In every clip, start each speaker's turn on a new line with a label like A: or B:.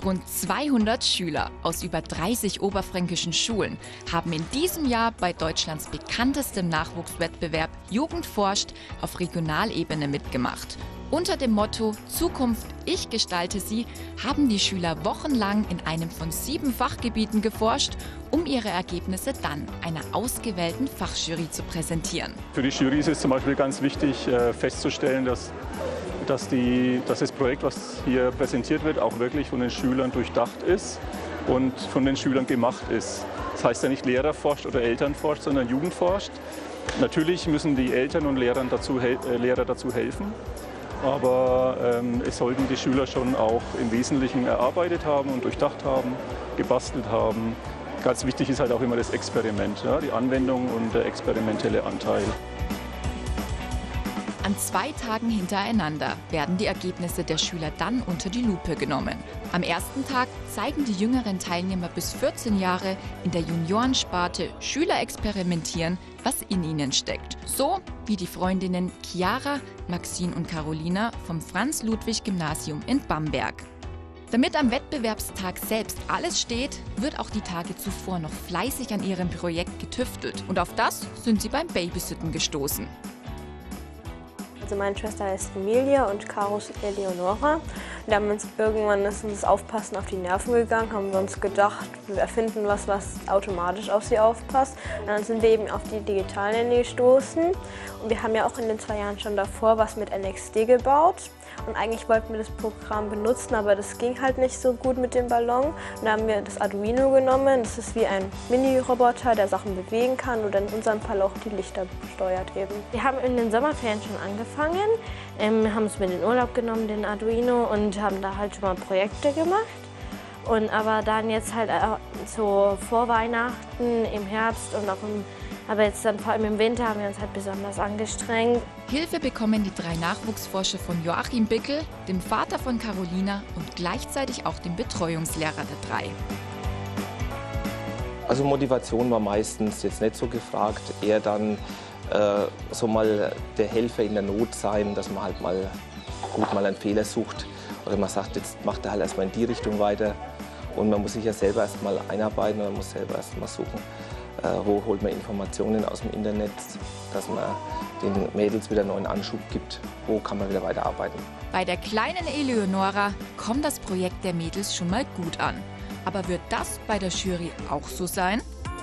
A: Rund 200 Schüler aus über 30 oberfränkischen Schulen haben in diesem Jahr bei Deutschlands bekanntestem Nachwuchswettbewerb Jugend forscht auf Regionalebene mitgemacht. Unter dem Motto Zukunft, ich gestalte sie, haben die Schüler wochenlang in einem von 7 Fachgebieten geforscht, um ihre Ergebnisse dann einer ausgewählten Fachjury zu präsentieren.
B: Für die Jury ist es zum Beispiel ganz wichtig festzustellen, dass das Projekt, was hier präsentiert wird, auch wirklich von den Schülern durchdacht ist und von den Schülern gemacht ist. Das heißt ja nicht Lehrer forscht oder Eltern forscht, sondern Jugend forscht. Natürlich müssen die Eltern und Lehrer dazu helfen, aber es sollten die Schüler schon auch im Wesentlichen erarbeitet haben und durchdacht haben, gebastelt haben. Ganz wichtig ist halt auch immer das Experiment, ja, die Anwendung und der experimentelle Anteil.
A: An 2 Tagen hintereinander werden die Ergebnisse der Schüler dann unter die Lupe genommen. Am ersten Tag zeigen die jüngeren Teilnehmer bis 14 Jahre in der Juniorensparte Schüler experimentieren, was in ihnen steckt. So wie die Freundinnen Chiara, Maxine und Carolina vom Franz-Ludwig-Gymnasium in Bamberg. Damit am Wettbewerbstag selbst alles steht, wird auch die Tage zuvor noch fleißig an ihrem Projekt getüftelt. Und auf das sind sie beim Babysitten gestoßen.
C: Also meine Schwester heißt Emilia und Caro ist Eleonora. Wir haben uns irgendwann ist uns das Aufpassen auf die Nerven gegangen, haben wir uns gedacht, wir erfinden was automatisch auf sie aufpasst. Und dann sind wir eben auf die Digitalnanny gestoßen. Und wir haben ja auch in den 2 Jahren schon davor was mit NXD gebaut. Und eigentlich wollten wir das Programm benutzen, aber das ging halt nicht so gut mit dem Ballon. Und da haben wir das Arduino genommen. Das ist wie ein Mini-Roboter, der Sachen bewegen kann oder in unserem Fall auch die Lichter steuert eben. Wir haben in den Sommerferien schon angefangen, haben es mit in den Urlaub genommen, den Arduino, und haben da halt schon mal Projekte gemacht. Aber dann jetzt halt so vor Weihnachten, im Herbst und auch aber jetzt dann vor allem im Winter haben wir uns halt besonders angestrengt.
A: Hilfe bekommen die 3 Nachwuchsforscher von Joachim Bickel, dem Vater von Carolina und gleichzeitig auch dem Betreuungslehrer der 3.
D: Also Motivation war meistens jetzt nicht so gefragt, eher dann so mal der Helfer in der Not sein, dass man halt mal einen Fehler sucht oder man sagt, jetzt macht er halt erstmal in die Richtung weiter und man muss sich ja selber erstmal einarbeiten, man muss selber erstmal suchen. Wo holt man Informationen aus dem Internet, dass man den Mädels wieder einen neuen Anschub gibt, wo kann man wieder weiterarbeiten.
A: Bei der kleinen Eleonora kommt das Projekt der Mädels schon mal gut an. Aber wird das bei der Jury auch so sein?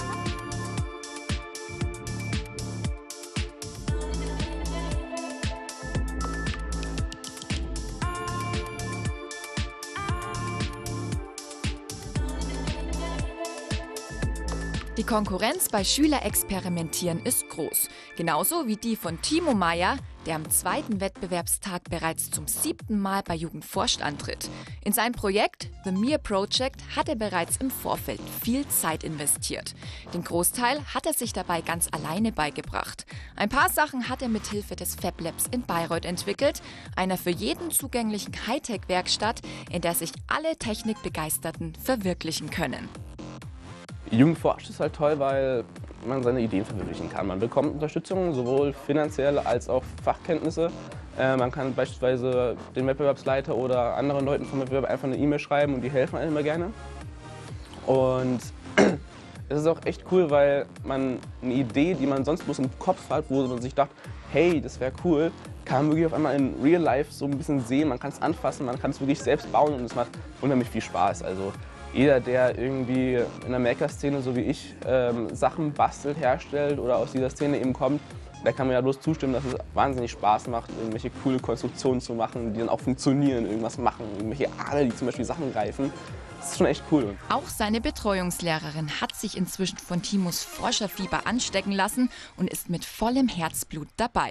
A: Die Konkurrenz bei Schülerexperimentieren ist groß. Genauso wie die von Timo Meyer, der am 2. Wettbewerbstag bereits zum 7. Mal bei Jugend forscht antritt. In sein Projekt The Mir Project hat er bereits im Vorfeld viel Zeit investiert. Den Großteil hat er sich dabei ganz alleine beigebracht. Ein paar Sachen hat er mit Hilfe des Fab Labs in Bayreuth entwickelt, einer für jeden zugänglichen Hightech-Werkstatt, in der sich alle Technikbegeisterten verwirklichen können.
E: Jugend forscht ist halt toll, weil man seine Ideen verwirklichen kann. Man bekommt Unterstützung, sowohl finanziell als auch Fachkenntnisse. Man kann beispielsweise den Wettbewerbsleiter oder anderen Leuten vom Wettbewerb einfach eine E-Mail schreiben und die helfen einem immer gerne. Und es ist auch echt cool, weil man eine Idee, die man sonst bloß im Kopf hat, wo man sich dachte, hey, das wäre cool, kann man wirklich auf einmal in Real Life so ein bisschen sehen, man kann es anfassen, man kann es wirklich selbst bauen und es macht unheimlich viel Spaß. Also jeder, der irgendwie in der Maker-Szene, so wie ich, Sachen bastelt, herstellt oder aus dieser Szene eben kommt, der kann mir ja bloß zustimmen, dass es wahnsinnig Spaß macht, irgendwelche coole Konstruktionen zu machen, die dann auch funktionieren, irgendwas machen, irgendwelche Aale, die zum Beispiel Sachen greifen. Das ist schon echt cool.
A: Auch seine Betreuungslehrerin hat sich inzwischen von Timos Forscherfieber anstecken lassen und ist mit vollem Herzblut dabei.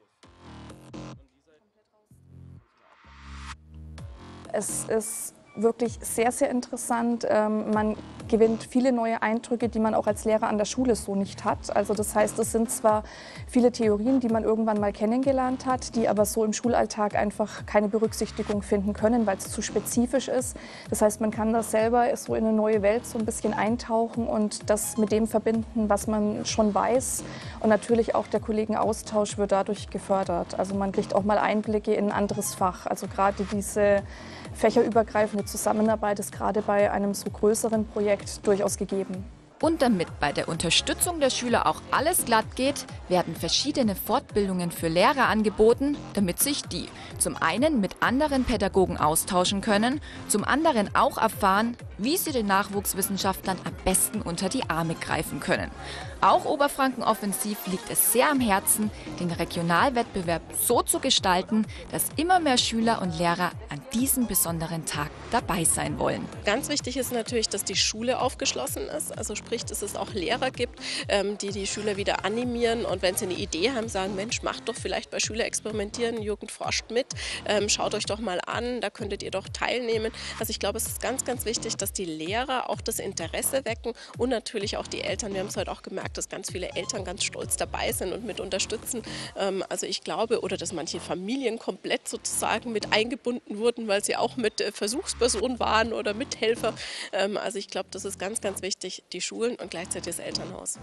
F: Es ist wirklich sehr, sehr interessant. Man gewinnt viele neue Eindrücke, die man auch als Lehrer an der Schule so nicht hat. Also das heißt, es sind zwar viele Theorien, die man irgendwann mal kennengelernt hat, die aber so im Schulalltag einfach keine Berücksichtigung finden können, weil es zu spezifisch ist. Das heißt, man kann das selber so in eine neue Welt so ein bisschen eintauchen und das mit dem verbinden, was man schon weiß. Und natürlich auch der Kollegenaustausch wird dadurch gefördert. Also man kriegt auch mal Einblicke in ein anderes Fach. Also gerade diese fächerübergreifende Zusammenarbeit ist gerade bei einem so größeren Projekt durchaus gegeben.
A: Und damit bei der Unterstützung der Schüler auch alles glatt geht, werden verschiedene Fortbildungen für Lehrer angeboten, damit sich die zum einen mit anderen Pädagogen austauschen können, zum anderen auch erfahren, wie sie den Nachwuchswissenschaftlern am besten unter die Arme greifen können. Auch Oberfranken Offensiv liegt es sehr am Herzen, den Regionalwettbewerb so zu gestalten, dass immer mehr Schüler und Lehrer an diesem besonderen Tag dabei sein wollen.
G: Ganz wichtig ist natürlich, dass die Schule aufgeschlossen ist, also sprich, dass es auch Lehrer gibt, die die Schüler wieder animieren und wenn sie eine Idee haben, sagen, Mensch, macht doch vielleicht bei Schüler experimentieren, Jugend forscht mit, schaut euch doch mal an, da könntet ihr doch teilnehmen. Also ich glaube, es ist ganz, ganz wichtig, dass die Lehrer auch das Interesse wecken und natürlich auch die Eltern. Wir haben es heute auch gemerkt, dass ganz viele Eltern ganz stolz dabei sind und mit unterstützen. Also ich glaube, oder dass manche Familien komplett sozusagen mit eingebunden wurden, weil sie auch mit Versuchspersonen waren oder Mithelfer. Also ich glaube, das ist ganz, ganz wichtig, die Schulen und gleichzeitig das Elternhaus.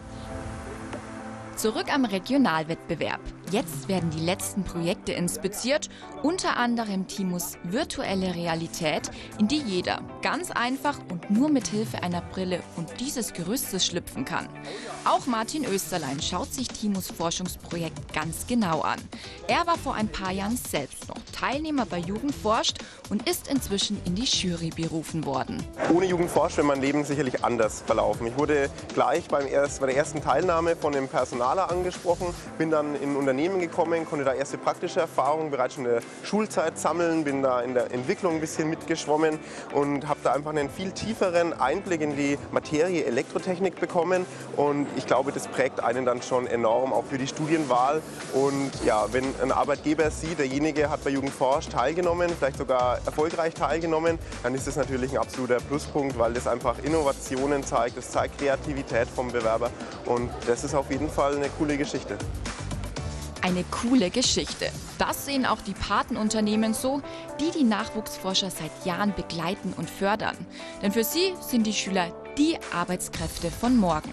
A: Zurück am Regionalwettbewerb. Jetzt werden die letzten Projekte inspiziert, unter anderem Timus virtuelle Realität, in die jeder ganz einfach und nur mit Hilfe einer Brille und dieses Gerüstes schlüpfen kann. Auch Martin Österlein schaut sich Timus Forschungsprojekt ganz genau an. Er war vor ein paar Jahren selbst noch Teilnehmer bei Jugend forscht und ist inzwischen in die Jury berufen worden.
H: Ohne Jugend forscht wäre mein Leben sicherlich anders verlaufen. Ich wurde gleich bei der ersten Teilnahme von dem Personaler angesprochen, bin dann in ein Unternehmen gekommen, konnte da erste praktische Erfahrungen bereits schon in der Schulzeit sammeln, bin da in der Entwicklung ein bisschen mitgeschwommen und habe da einfach einen viel tieferen Einblick in die Materie Elektrotechnik bekommen und ich glaube, das prägt einen dann schon enorm auch für die Studienwahl und ja, wenn ein Arbeitgeber sieht, derjenige hat bei Jugend forscht teilgenommen, vielleicht sogar erfolgreich teilgenommen, dann ist das natürlich ein absoluter Pluspunkt, weil das einfach Innovationen zeigt, das zeigt Kreativität vom Bewerber und das ist auf jeden Fall eine coole Geschichte.
A: Eine coole Geschichte. Das sehen auch die Patenunternehmen so, die die Nachwuchsforscher seit Jahren begleiten und fördern. Denn für sie sind die Schüler die Arbeitskräfte von morgen.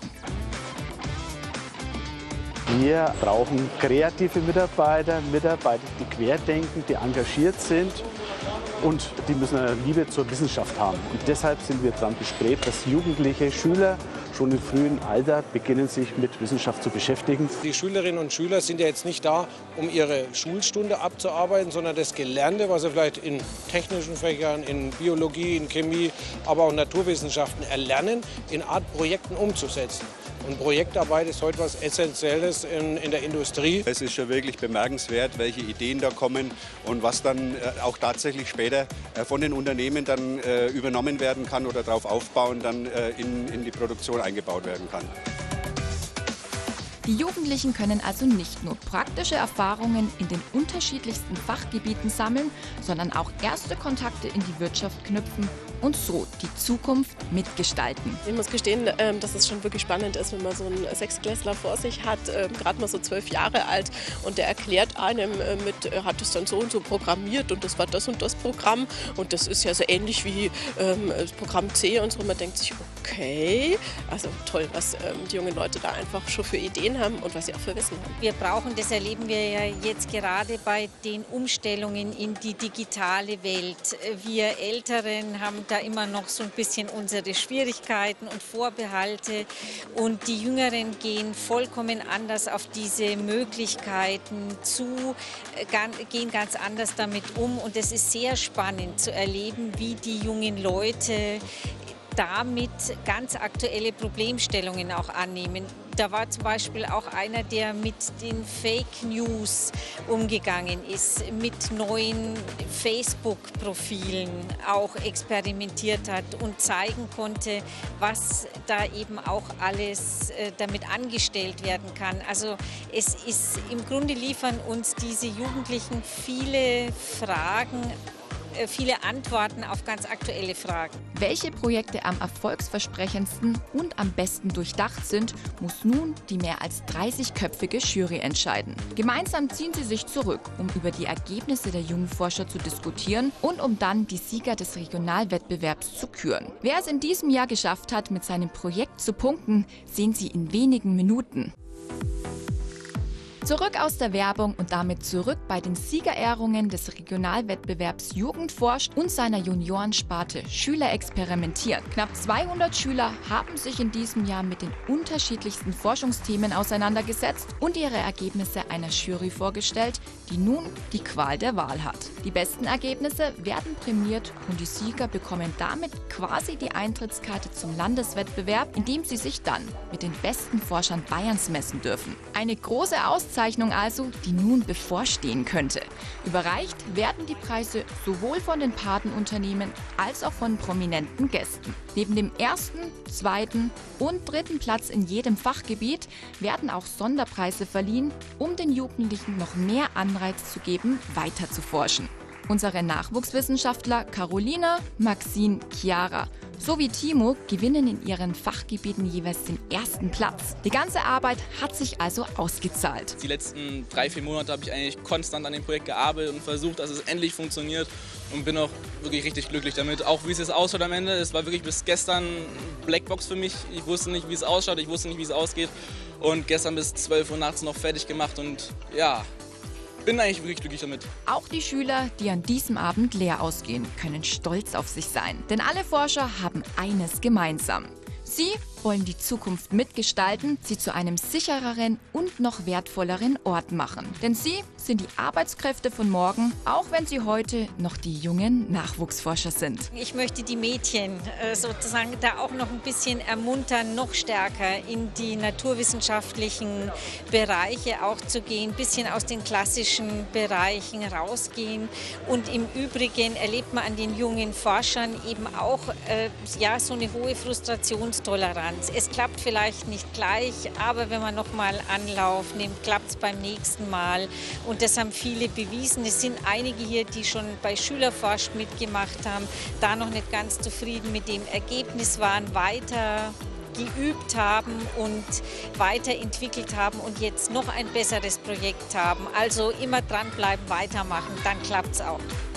I: Wir brauchen kreative Mitarbeiter, die querdenken, die engagiert sind und die müssen eine Liebe zur Wissenschaft haben. Und deshalb sind wir daran bestrebt, dass jugendliche Schüler schon im frühen Alter beginnen, sich mit Wissenschaft zu beschäftigen.
J: Die Schülerinnen und Schüler sind ja jetzt nicht da, um ihre Schulstunde abzuarbeiten, sondern das Gelernte, was sie vielleicht in technischen Fächern, in Biologie, in Chemie, aber auch Naturwissenschaften erlernen, in Art Projekten umzusetzen. Und Projektarbeit ist heute was Essentielles in der Industrie.
K: Es ist schon wirklich bemerkenswert, welche Ideen da kommen und was dann auch tatsächlich später von den Unternehmen dann übernommen werden kann oder darauf aufbauen, dann in die Produktion eingebaut werden kann.
A: Die Jugendlichen können also nicht nur praktische Erfahrungen in den unterschiedlichsten Fachgebieten sammeln, sondern auch erste Kontakte in die Wirtschaft knüpfen und so die Zukunft mitgestalten.
G: Ich muss gestehen, dass es schon wirklich spannend ist, wenn man so einen Sechstklässler vor sich hat, gerade mal so 12 Jahre alt und der erklärt einem er hat es dann so und so programmiert und das war das und das Programm und das ist ja so ähnlich wie das Programm C und so. Man denkt sich, okay, also toll, was die jungen Leute da einfach schon für Ideen haben und was sie auch für Wissen haben.
L: Wir brauchen, das erleben wir ja jetzt gerade bei den Umstellungen in die digitale Welt. Wir Älteren haben da immer noch so ein bisschen unsere Schwierigkeiten und Vorbehalte und die Jüngeren gehen vollkommen anders auf diese Möglichkeiten zu, gehen ganz anders damit um und es ist sehr spannend zu erleben, wie die jungen Leute damit ganz aktuelle Problemstellungen auch annehmen. Da war zum Beispiel auch einer, der mit den Fake News umgegangen ist, mit neuen Facebook-Profilen auch experimentiert hat und zeigen konnte, was da eben auch alles damit angestellt werden kann. Also es ist im Grunde liefern uns diese Jugendlichen viele Fragen, viele Antworten auf ganz aktuelle Fragen.
A: Welche Projekte am erfolgsversprechendsten und am besten durchdacht sind, muss nun die mehr als 30-köpfige Jury entscheiden. Gemeinsam ziehen sie sich zurück, um über die Ergebnisse der jungen Forscher zu diskutieren und um dann die Sieger des Regionalwettbewerbs zu küren. Wer es in diesem Jahr geschafft hat, mit seinem Projekt zu punkten, sehen Sie in wenigen Minuten. Zurück aus der Werbung und damit zurück bei den Siegerehrungen des Regionalwettbewerbs Jugend forscht und seiner Juniorensparte Schüler experimentieren. Knapp 200 Schüler haben sich in diesem Jahr mit den unterschiedlichsten Forschungsthemen auseinandergesetzt und ihre Ergebnisse einer Jury vorgestellt, die nun die Qual der Wahl hat. Die besten Ergebnisse werden prämiert und die Sieger bekommen damit quasi die Eintrittskarte zum Landeswettbewerb, in dem sie sich dann mit den besten Forschern Bayerns messen dürfen. Eine große Auszeichnung also, die nun bevorstehen könnte. Überreicht werden die Preise sowohl von den Patenunternehmen als auch von prominenten Gästen. Neben dem ersten, zweiten und dritten Platz in jedem Fachgebiet werden auch Sonderpreise verliehen, um den Jugendlichen noch mehr Anreiz zu geben, weiter zu forschen. Unsere Nachwuchswissenschaftler Carolina, Maxine, Chiara sowie Timo gewinnen in ihren Fachgebieten jeweils den ersten Platz. Die ganze Arbeit hat sich also ausgezahlt.
M: Die letzten 3-4 Monate habe ich eigentlich konstant an dem Projekt gearbeitet und versucht, dass es endlich funktioniert und bin auch wirklich richtig glücklich damit. Auch wie es jetzt ausschaut am Ende, es war wirklich bis gestern Blackbox für mich. Ich wusste nicht, wie es ausschaut, ich wusste nicht, wie es ausgeht und gestern bis 12 Uhr nachts noch fertig gemacht und ja, bin eigentlich wirklich glücklich damit.
A: Auch die Schüler, die an diesem Abend leer ausgehen, können stolz auf sich sein. Denn alle Forscher haben eines gemeinsam. Sie wollen die Zukunft mitgestalten, sie zu einem sichereren und noch wertvolleren Ort machen. Denn sie sind die Arbeitskräfte von morgen, auch wenn sie heute noch die jungen Nachwuchsforscher sind.
L: Ich möchte die Mädchen sozusagen da auch noch ein bisschen ermuntern, noch stärker in die naturwissenschaftlichen Bereiche auch zu gehen, ein bisschen aus den klassischen Bereichen rausgehen. Und im Übrigen erlebt man an den jungen Forschern eben auch so eine hohe Frustrationstoleranz. Es klappt vielleicht nicht gleich, aber wenn man nochmal Anlauf nimmt, klappt es beim nächsten Mal. Und das haben viele bewiesen. Es sind einige hier, die schon bei Schülerforscht mitgemacht haben, da noch nicht ganz zufrieden mit dem Ergebnis waren, weiter geübt haben und weiterentwickelt haben und jetzt noch ein besseres Projekt haben. Also immer dranbleiben, weitermachen, dann klappt es auch.